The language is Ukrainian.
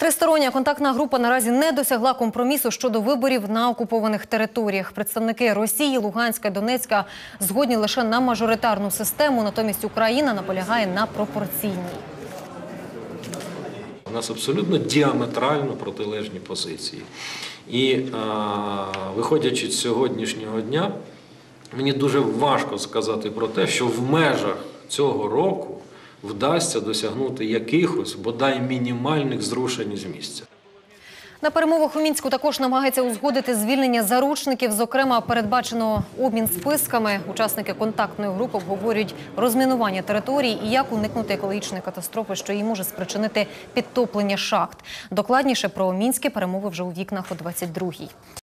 Тристороння контактна група наразі не досягла компромісу щодо виборів на окупованих територіях. Представники Росії, Луганська, Донецька згодні лише на мажоритарну систему, натомість Україна наполягає на пропорційній. У нас абсолютно діаметрально протилежні позиції. І виходячи з сьогоднішнього дня, мені дуже важко сказати про те, що в межах цього року вдасться досягнути якихось, бодай мінімальних зрушень з місця. На перемовах у Мінську також намагається узгодити звільнення заручників. Зокрема, передбачено обмін списками. Учасники контактної групи обговорюють розмінування територій і як уникнути екологічної катастрофи, що її може спричинити підтоплення шахт. Докладніше про мінські перемови вже у вікнах о 22-й.